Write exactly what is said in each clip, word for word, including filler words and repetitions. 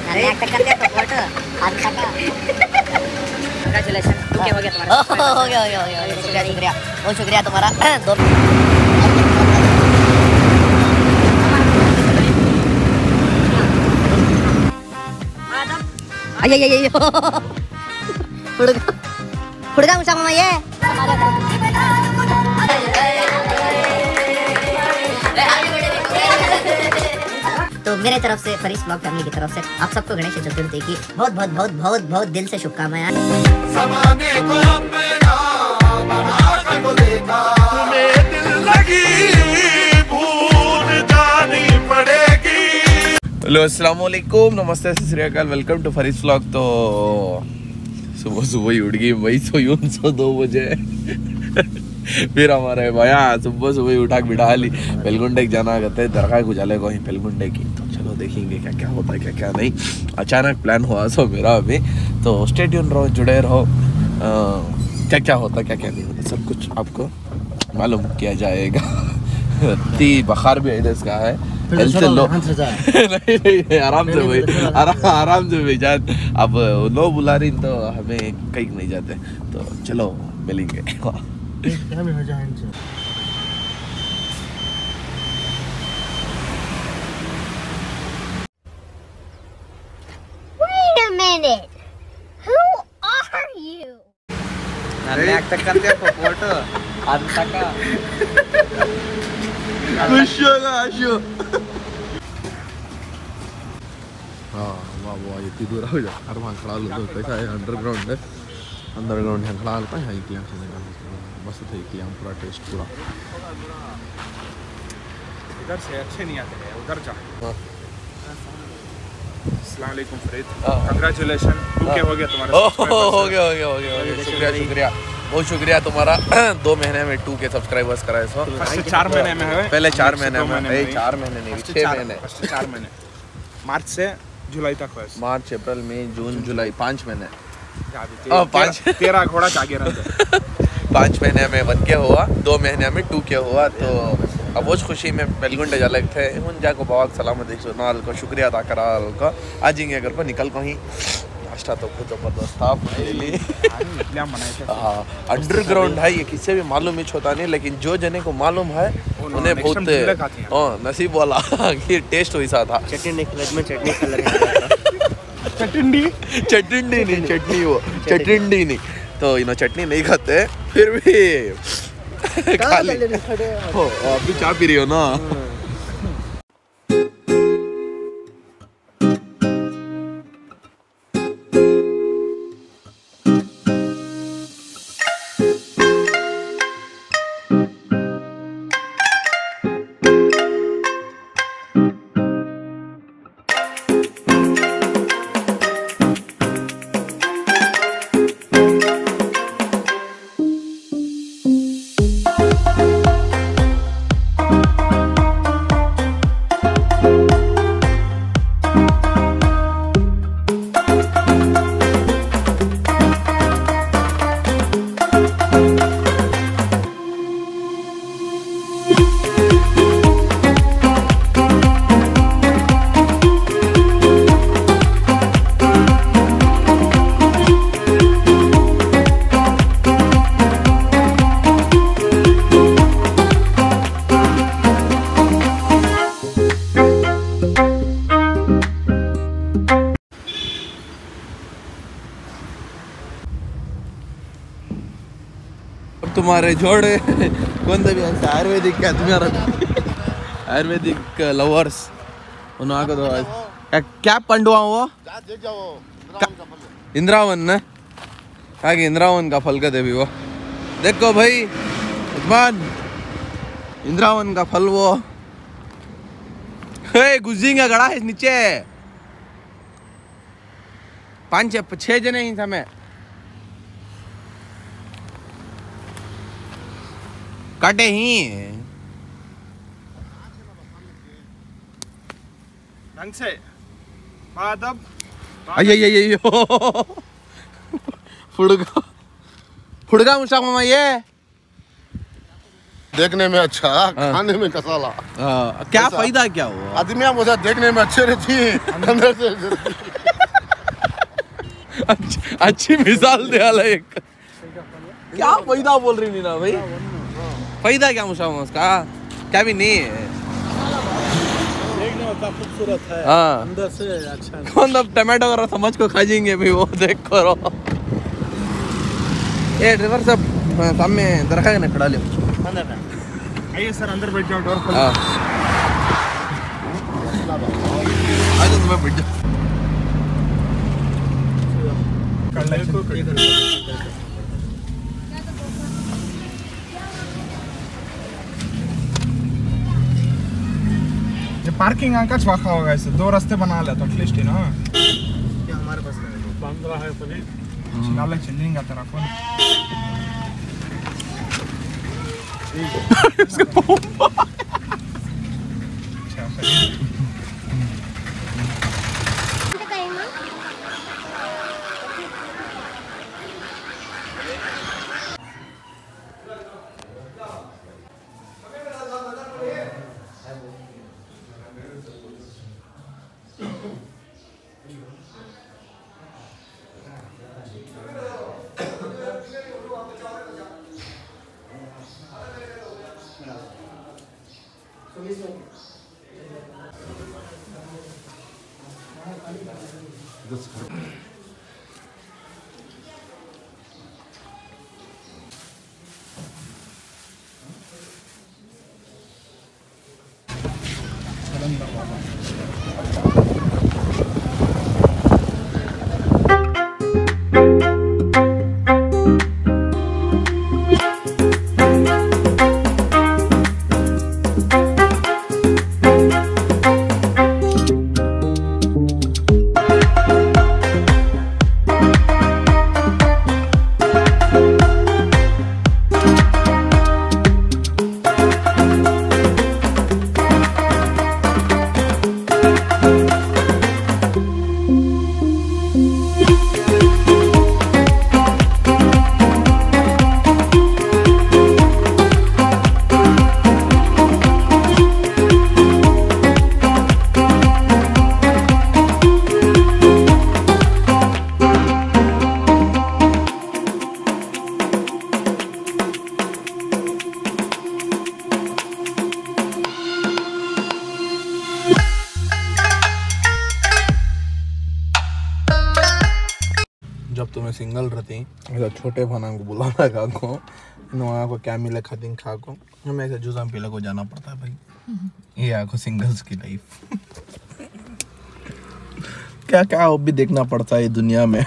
अरे एक तक करते तो फोटो आज तक कांग्रेचुलेशन टू के हो गया तुम्हारा हो गया हो गया हो गया शुक्रिया शुक्रिया बहुत शुक्रिया तुम्हारा दो अये ये ये फुड़गा फुड़गा मुसा मामा ये तो मेरे तरफ से फरीस ब्लॉग फैमिली की तरफ से आप सबको गणेश चतुर्थी की बहुत बहुत बहुत बहुत बहुत दिल से शुभकामनाएं। हेलो अस्सलाम वालेकुम नमस्ते सत श्री अकाल वेलकम टू फरीस ब्लॉग। तो सुबह सुबह ही उठ गई वही सो सौ दो बजे फिर हमारे भैया सुबह सुबह उठा के बिठा ली पेलगुंडे जाना कहते हैं दरगाह को जाले को ही पेलगुंडे की। तो चलो देखेंगे क्या क्या होता है क्या क्या नहीं। अचानक प्लान हुआ सो मेरा अभी तो स्टे ट्यून रहो जुड़े रहो क्या क्या होता क्या क्या नहीं होता सब कुछ आपको मालूम किया जाएगा। ती बुखार भी इधर का है हेल्थ लो नहीं नहीं आराम से भाई आराम आराम से भाई जान अब लो बुला रही तो हमें कहीं नहीं जाते तो चलो मिलेंगे। Wait a minute. Who are you? ನಾನು ಯಾಕೆ ತಕ್ಕಂತೆ ಫೋಟೋ ಅಂತಕ खुश होगा आशु। हाँ वाह वाह इतनी दूर हो जा हर वहाँ खड़ा लो तो कैसा है अंडरग्राउंड है अंडरग्राउंड है खड़ा लगता है यहाँ से बस थे कि यहाँ पूरा टेस्ट पूरा इधर से अच्छे नहीं आते हैं उधर जा। अस्सलाम वालेकुम फरीद कांग्रेचुलेशन टू के हो गया तुम्हारा हो गया हो गया हो गया शुक्रिया शुक्रिया बहुत शुक्रिया तुम्हारा दो महीने में टू के सब्सक्राइबर्स कराए सो चार महीने में है पहले चार महीने में चार महीने नहीं छह महीने चार महीने मार्च से जुलाई तक हुआ मार्च अप्रैल मई जून जुलाई पाँच महीने पाँच तेरह घोड़ा जागे रहते पाँच महीने में वन के हुआ दो महीने में टू के हुआ। तो अब वो खुशी में बेलगुंडे जालक थे उन जाको बहुत सलामत सुनाल को शुक्रिया अदा करा को आज ही अगर को निकल को ही नाश्ता तो बहुत जबरदस्त था फाइनली। हाँ अंडरग्राउंड है ये किसी भी मालूम ही होता नहीं लेकिन जो जने को मालूम है उन्हें बहुत हाँ नसीब वाला कि टेस्ट वैसा था। चटनी में चटनी कलर चटनी चटनी नहीं चटनी वो चटनी नहीं तो इन्हों चटनी नहीं खाते फिर भी खाली हो अभी चाय पी रही हो ना। तुम्हारे जोड़े कौन भी आयुर्वेदिक क्या तुम्हारा आयुर्वेदिक लवर्स उन्होंने तो क्या पंडुआ वो इंद्रावन ना हागे इंद्रावन का फल का देवी वो देखो भाई उस्मान इंद्रावन का फल वो हे गुजिंगा गड़ा है नीचे पांच छह जने ही समय काटे ही ढंग से बादब अये ये ये फुड़गा फुड़गा मुशा मामा ये देखने में अच्छा खाने में कसाला। हाँ, क्या फायदा क्या हुआ? आदमियां मुझे देखने में अच्छे रहती है अंदर से अच्छी, अच्छी मिसाल दे आला एक। क्या फायदा बोल रही नीना भाई? फायदा क्या मुशाम उसका? क्या भी नहीं है। देखने में तो खूबसूरत है, हाँ अंदर से अच्छा है। कौन अब टमाटो और समझ को खा जाएंगे भाई, वो देख करो। ये ड्राइवर साहब सामने दरखा ने खड़ा लियो। आइए सर अंदर बैठ जाओ, डोर खोलो। हाँ आज तुम्हें बैठ जाओ। ये पार्किंग अंकच वाखा होगा, इसे दो रास्ते बना ले तो एटलीस्ट है ना। क्या हमारे पास बंद रहा है पनीर नाले चलेंगे तेरा फोन। अच्छा खरीद जब तुम्हें सिंगल रहती ऐसा छोटे फना को बुलाना खा को वहाँ को क्या मिले खाती खा को हमें ऐसे जूसा पीला को जाना पड़ता है भाई। ये आखो सिंगल्स की लाइफ क्या क्या अब भी देखना पड़ता है दुनिया में।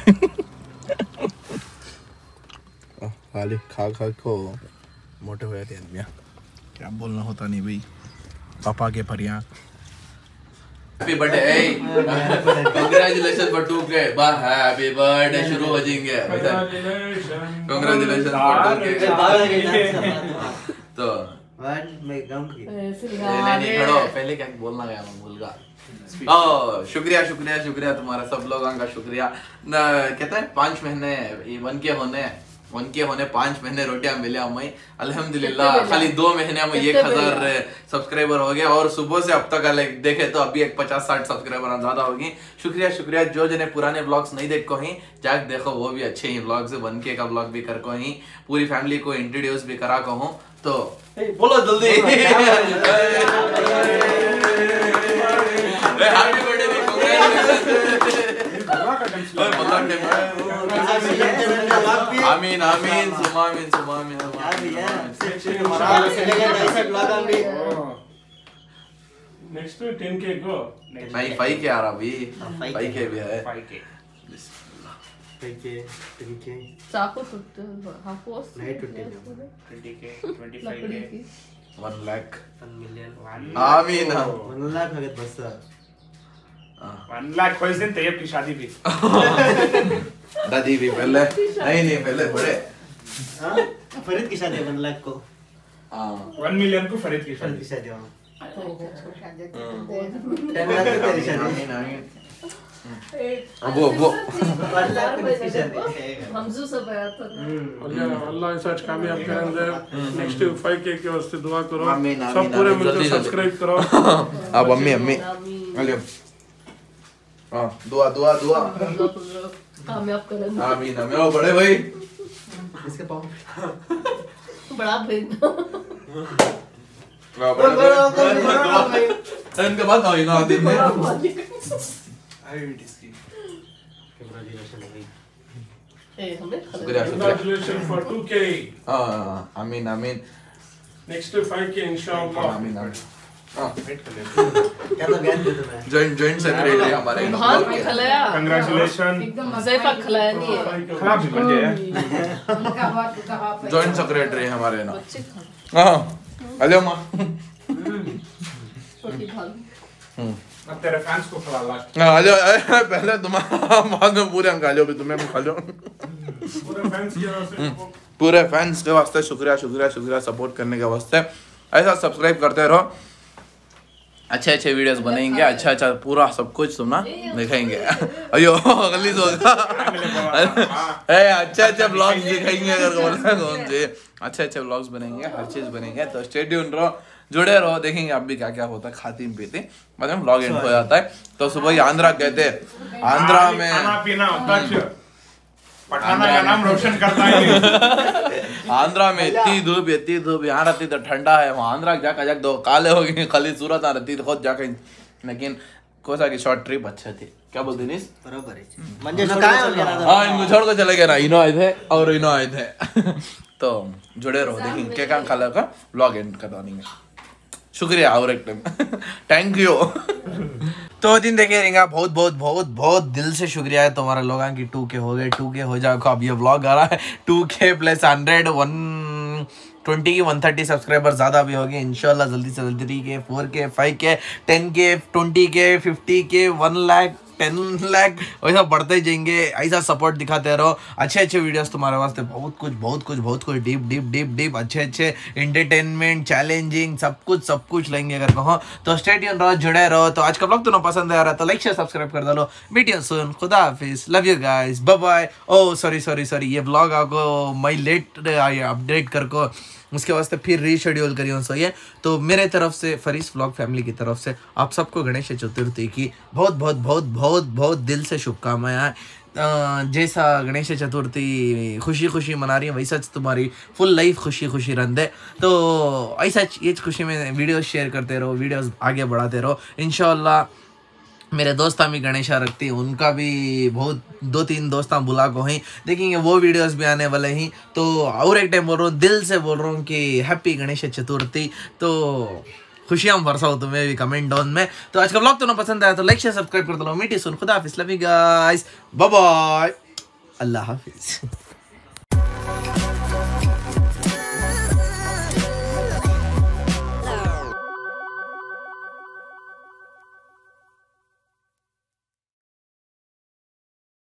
खाली खा खा को मोटे हो जाते आदमियाँ, क्या बोलना होता नहीं भाई। पापा के परियां happy birthday, congratulation for two K बस हैप्पी बर्थडे शुरू हो जाएंगे। कांग्रेचुलेशन for टू के तो मैं गम की नहीं नहीं खड़ो पहले क्या बोलना गया मैं भूल गया। ओ शुक्रिया शुक्रिया शुक्रिया तुम्हारा सब लोगों का शुक्रिया। कहते हैं पाँच महीने वन के होने वन के होने पाँच महीने रोटियां मिले हमें अल्हम्दुलिल्लाह। खाली दो महीने में एक हजार सब्सक्राइबर हो गया और सुबह से अब तक देखे तो अभी एक पचास साठ सब्सक्राइबर ज्यादा होगी। शुक्रिया शुक्रिया। जो जने पुराने ब्लॉग्स नहीं देख को ही जाके देखो, वो भी अच्छे ही ब्लॉग्स वन के का ब्लॉग भी कर को ही पूरी फैमिली को इंट्रोड्यूस भी करा को हूँ। तो बोलो जल्दी हैप्पी बर्थडे। आमीन आमीन सुमा आमीन सुमा आमीन। नेक्स्ट टेन के को नहीं फाइव के आ रहा अभी, फाइव के भी है। फाइव के चाकू टूटते हाफोस नहीं टूटे twenty K twenty five K one lakh one million आमीन वन लाख अगर बस वन लाख कोई दिन तैयब की शादी भी दादी भी पहले नहीं नहीं पहले बड़े हाँ फरीद की शादी वन लाख को हाँ वन मिलियन को फरीद की फरीद की शादी। शादी टेन लाख की तेरी शादी। आमीन आमीन वो वो हमजू सब आया था अल्लाह ऐसा कामयाब करेंगे नेक्स्ट फाइव के के वास्ते दुआ करो आमीन, आमीन, सब पूरे आमीन, मिलकर जल्दी, जल्दी। सब्सक्राइब करो अब अम्मी अम्मी अलियो हाँ दुआ दुआ दुआ कामयाब करें आमीन आमीन। ओ बड़े भाई इसके पाँव बड़ा भाई वाह, बड़े भाई इनके बाद आओ ना दिन में ए हमें शुक्रिया शुक्रिया कंग्रेचुलेशन फॉर टू के हाँ आमीन आमीन नेक्स्ट फाइव के इंशाल्लाह आमीन आमीन हाँ क्या तो बयान दे दो मैं जॉइंट जॉइंट सेक्रेटरी हमारे बहुत भी खलाया कंग्रेचुलेशन एकदम मजेफा खलाया नहीं है खराब भी बन गया जॉइंट सेक्रेटरी हमारे ना बच्चे खा हाँ हेलो माँ छोटी भाल अब तेरे फैंस को खिला लास्ट हाँ हेलो पहले तुम्हारा बाद में पूरे हम खा लो भी तुम्हें खा लो पूरे फैंस की वजह से पूरे फैंस के वास्ते शुक्रिया शुक्रिया शुक्रिया सपोर्ट करने के वास्ते ऐसा सब्सक्राइब करते रहो अच्छे अच्छे वीडियोस बनेंगे अच्छा अच्छा पूरा सब कुछ तुम ना दिखाएंगे अयो गलीज होगा ए अच्छे अच्छे ब्लॉग्स दिखाएंगे अगर बोलना कौन से अच्छे अच्छे ब्लॉग्स बनेंगे हर चीज बनेंगे तो स्टे ट्यून रहो जुड़े रहो देखेंगे अब भी क्या क्या होता है खाती पीती मतलब ब्लॉग एंड हो जाता है तो सुबह ही आंध्रा कहते हैं आंध्रा में खाना पीना दक्ष पठाना का नाम रोशन करता है आंध्रा में इतनी धूप इतनी धूप यहाँ रहती तो ठंडा है वहाँ आंध्रा जाकर जाकर दो काले हो गए खाली सूरत आ रहती तो खुद जाकर लेकिन कोसा की शॉर्ट ट्रिप अच्छी थी क्या बोलती नीस बराबर है मंजे छोड़ के चल गया हाँ इनको छोड़ कर चले गए ना इनो आए थे और इनो आए थे तो जुड़े रहो देखेंगे क्या क्या खाला का ब्लॉग एंड करवा देंगे शुक्रिया और एक टाइम थैंक यू तो दिन देखे रहेंगे बहुत बहुत बहुत बहुत दिल से शुक्रिया है तुम्हारा लोगों की टू के हो गए टू के हो जाओ अब ये व्लॉग आ रहा है two K plus hundred one twenty की वन थर्टी सब्सक्राइबर ज़्यादा भी होगी इंशाल्लाह जल्दी से जल्दी थ्री के फोर के फाइव के टेन के ट्वेंटी के फिफ्टी के वन लाख टेन लाख वैसा बढ़ते ही जाएंगे ऐसा सपोर्ट दिखाते रहो अच्छे अच्छे वीडियोस तुम्हारे वास्ते बहुत कुछ बहुत कुछ बहुत कुछ डीप डीप डीप डीप अच्छे अच्छे एंटरटेनमेंट चैलेंजिंग सब कुछ सब कुछ लेंगे अगर कहो तो स्टे ट्यून रहो जुड़े रहो तो आज का ब्लॉग तुम्हें पसंद आ रहा तो लाइक शेयर सब्सक्राइब कर दो मीडिया सुन खुदा हाफिज love you guys bye bye ओ सॉरी सॉरी सॉरी ये ब्लॉग आपको मैं लेट अपडेट कर को उसके वास्ते फिर रीशेड्यूल करिए सो ये तो मेरे तरफ से फरीस व्लॉग फैमिली की तरफ से आप सबको गणेश चतुर्थी की बहुत बहुत बहुत बहुत बहुत दिल से शुभकामनाएं जैसा गणेश चतुर्थी खुशी खुशी मना रही है वैसा तुम्हारी फुल लाइफ खुशी खुशी रन दे तो ऐसा ये खुशी में वीडियोस शेयर करते रहो वीडियोस आगे बढ़ाते रहो इंशाल्लाह मेरे दोस्त भी गणेशा रखती उनका भी बहुत दो तीन दोस्त बुला को ही देखेंगे वो वीडियोस भी आने वाले ही तो और एक टाइम बोल रहा हूँ दिल से बोल रहा हूँ कि हैप्पी गणेश चतुर्थी तो खुशियाँ बरसाओ तुम्हें भी कमेंट डाउन में तो आज का ब्लॉग तुम्हें पसंद आया तो लाइक शेयर सब्सक्राइब कर दो मीठी सुन खुदा हाफिज love you guys bye bye अल्लाह हाफिज।